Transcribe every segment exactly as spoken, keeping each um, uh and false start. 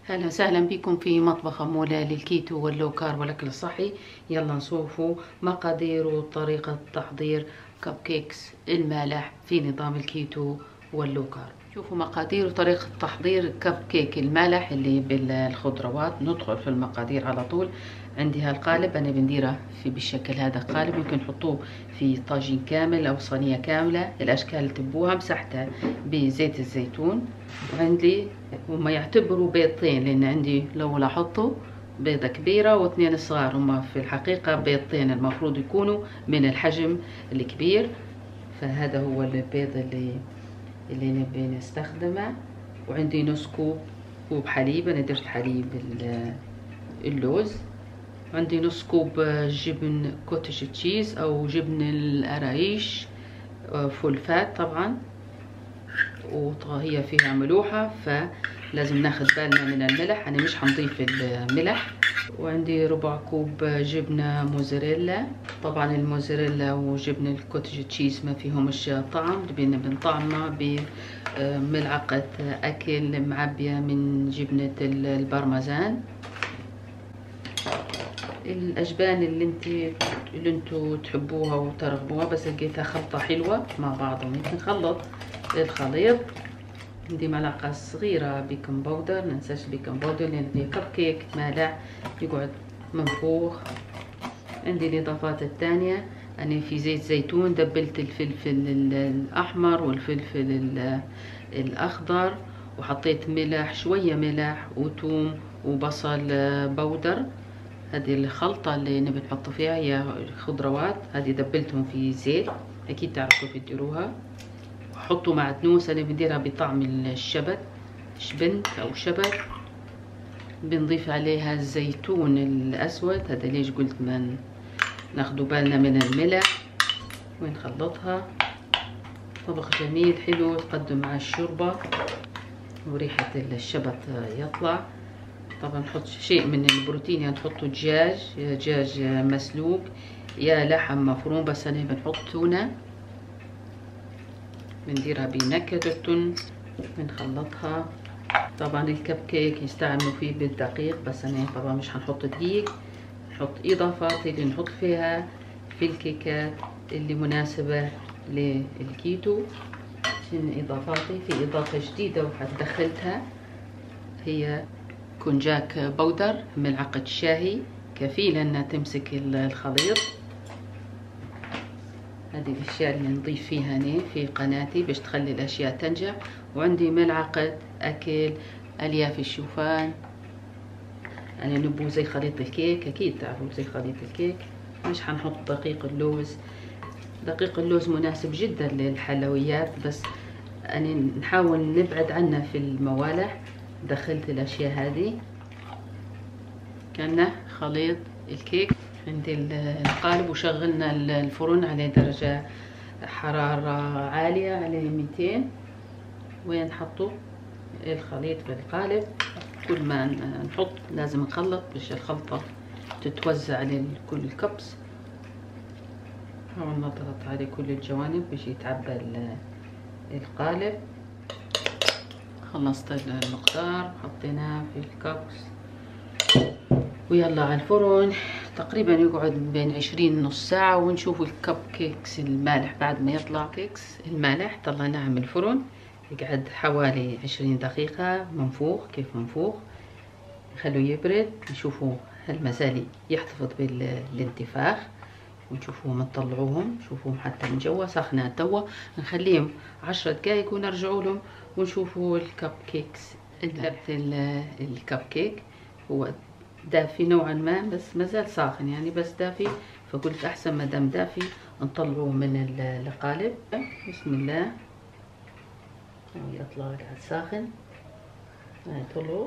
اهلا وسهلا بكم في مطبخ أمولة للكيتو واللو كارب والاكل الصحي. يلا نشوفوا مقادير وطريقة تحضير كب كيكس المالح في نظام الكيتو واللو كارب. شوفوا مقادير وطريقة تحضير كب كيك المالح اللي بالخضروات. ندخل في المقادير على طول. عندي هالقالب انا بنديره في بالشكل هذا قالب، ممكن تحطوه في طاجين كامل او صينيه كامله، الاشكال اللي تبوها. مسحتها بزيت الزيتون. وعندي هما يعتبروا بيضتين، لان عندي لو لاحظتوا بيضة كبيرة واثنين صغار، هما في الحقيقة بيضتين المفروض يكونوا من الحجم الكبير. فهذا هو البيض اللي اللي نبي نستخدمه. وعندي نص كوب كوب حليب، انا درت حليب اللوز. عندي نص كوب جبن كوتج تشيز او جبن القرايش فول فات طبعا، وهي فيها ملوحة فلازم ناخد بالنا من الملح، انا مش هنضيف الملح. وعندي ربع كوب جبنة موزاريلا. طبعا الموزاريلا وجبن الكوتج تشيز ما فيهمش طعم، بنطعمها بملعقة اكل معبية من جبنة البرمجان. الاجبان اللي انت اللي انتوا تحبوها وترغبوها، بس لقيتها خلطة حلوة مع بعضهم. نخلط الخليط. عندي ملعقة صغيرة بيكنج باودر، ننساش البيكنج باودر لان في كب كيك مالح يقعد منفوخ. عندي الاضافات الثانية، انا في زيت زيتون دبلت الفلفل الاحمر والفلفل الاخضر، وحطيت ملح شوية ملح وثوم وبصل بودر. هذه الخلطة اللي نبي نحط فيها هي خضروات، هذه دبلتهم في زيت، اكيد تعرفوا تديروها. وحطوا معدنوس، انا بديرها بطعم الشبت، شبنت او شبت. بنضيف عليها الزيتون الاسود، هذا ليش قلت من ناخدوا بالنا من الملح. ونخلطها. طبق جميل حلو تقدم مع الشوربة وريحة الشبت يطلع. طبعا نحط شيء من البروتين، يعني تحطوا دجاج دجاج مسلوق يا لحم مفروم، بس انا بنحط تونة. بنديرها بنكهة التون. بنخلطها. طبعا الكب كيك يستعملوا فيه بالدقيق، بس انا طبعا مش هنحط دقيق، نحط اضافات اللي نحط فيها في الكيكات اللي مناسبة للكيتو. شن اضافاتي؟ في اضافة جديدة وحدخلتها، هي كونجاك بودر ملعقة شاهي كفيلة انها تمسك الخليط. هذه الاشياء اللي نضيف فيها هنا في قناتي باش تخلي الاشياء تنجح. وعندي ملعقة اكل الياف الشوفان، انا نبو زي خليط الكيك، اكيد تعرفوا زي خليط الكيك. مش هنحط دقيق اللوز، دقيق اللوز مناسب جدا للحلويات، بس انا نحاول نبعد عنه في الموالح. دخلت الاشياء هذه كأنه خليط الكيك. عندي القالب وشغلنا الفرن على درجة حرارة عالية على مئتين، ونحطه الخليط في القالب. كل ما نحط لازم نخلط باش الخلطة تتوزع على كل الكبس. نحاول نضغط على كل الجوانب باش يتعبى القالب. خلصت المقدار حطيناه في الكبس ويلا على الفرن. تقريبا يقعد بين عشرين نص ساعة ونشوف الكب كيكس المالح. بعد ما يطلع كيكس المالح طلعناه من الفرن، يقعد حوالي عشرين دقيقة منفوخ. كيف منفوخ؟ نخلوه يبرد نشوفوا هل مازال يحتفظ بالانتفاخ، ونشوفوهم نطلعوهم. شوفوهم حتى من جوا سخنة توا. نخليهم عشر دقايق ونرجعوا لهم ونشوفوا الكب كيكس. لبت الكب كيك هو دافي نوعا ما، بس مازال ساخن يعني، بس دافي. فقلت احسن ما دام دافي نطلعوه من القالب. بسم الله. يطلع قاعد ساخن. هاي طلعوا.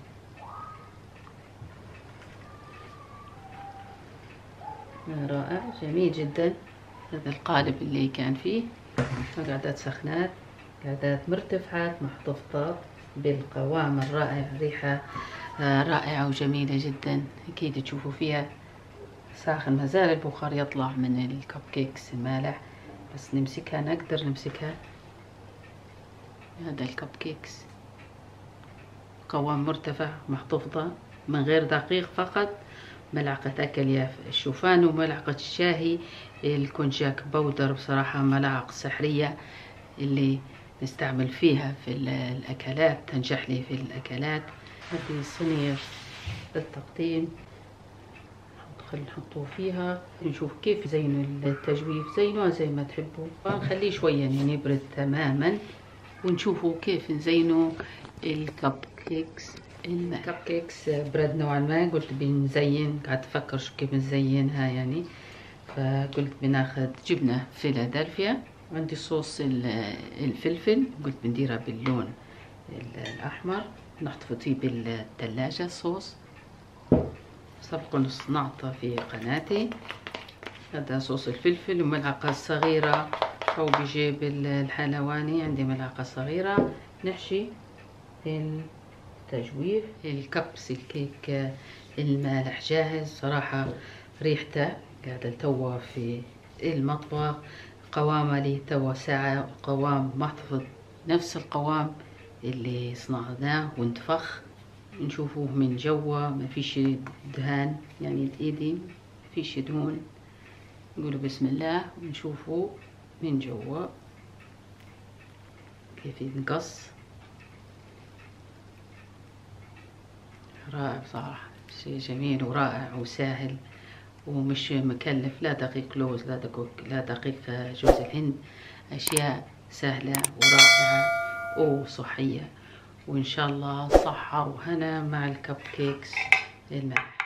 رائع جميل جدا. هذا القالب اللي كان فيه قعدات سخنات، قعدات مرتفعات محتفظات بالقوام الرائع، ريحة رائعة وجميلة جدا. اكيد تشوفوا فيها ساخن، مازال البخار يطلع من الكب كيكس المالح. بس نمسكها، نقدر نمسكها. هذا الكب كيكس قوام مرتفع محتفظة من غير دقيق، فقط ملعقة أكل يا الشوفان وملعقة الشاهي الكونجاك بودر. بصراحة ملاعق سحرية اللي نستعمل فيها في الأكلات، تنجح لي في الأكلات. هذه صينية التقديم خلينا نحطوه فيها، نشوف كيف زينوا التجويف، زينوها زي ما تحبوا. نخليه شوية يعني يبرد تماما ونشوفوا كيف نزينوا الكب كيكس. الكب كيكس برد نوعا ما، قلت بنزين، قعدت افكر شو كيف نزينها يعني، فقلت بناخذ جبنة فيلادلفيا، عندي صوص الفلفل قلت بنديرها باللون الأحمر، نحتفظيه بالثلاجة الصوص. سبق صنعته في قناتي. هذا صوص الفلفل وملعقة صغيرة أو بجيب الحلواني، عندي ملعقة صغيرة. نحشي التجويف. الكبس الكيك المالح جاهز. صراحة ريحته قاعدة توا في المطبخ، قوامه لي توا ساعة، قوام محتفظ نفس القوام اللي صنعناه وانتفخ. نشوفوه من جوا ما فيش دهان يعني ايدي ما فيش دهون. نقولوا بسم الله ونشوفوه من جوا كيف ينقص. رائع بصراحة، شيء جميل ورائع وسهل ومش مكلف، لا دقيق لوز لا دقيق لا دقيق جوز الهند، اشياء سهلة ورائعة وصحية، وان شاء الله صحة وهنا مع الكب كيكس المالح.